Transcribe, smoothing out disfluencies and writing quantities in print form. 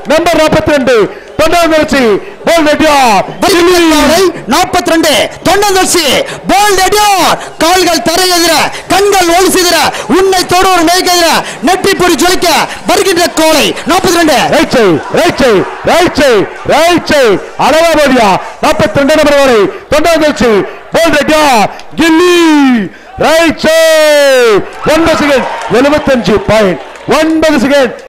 number 42 தொண்டர்ச்சி போல் ரெடியார் 42 தொண்டர்ச்சி போல் ரெடியார் கால்கள் தரையெதிர கண்கள் ஒளி சிதற உன்னை தொடர் நெய்கெதிர நெற்றி பொறி ஜொலிக்க வருகின்ற கோலை 42 ரைட் சைடு அளவாபடியா 42 நம்பர் வரை தொண்டர்ச்சி போல் ரெடியார் கில்லி ரைட் சைடு 1 செகண்ட் 75.9 செகண்ட்